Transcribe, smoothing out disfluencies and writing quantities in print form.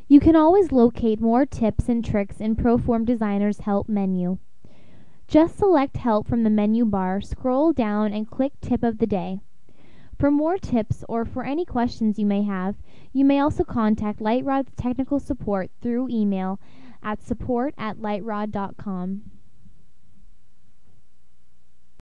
You can always locate more tips and tricks in Proform Designer's Help menu. Just select Help from the menu bar, scroll down, and click Tip of the Day. For more tips or for any questions you may have, you may also contact Lightrod's technical support through email at support@lightrod.com.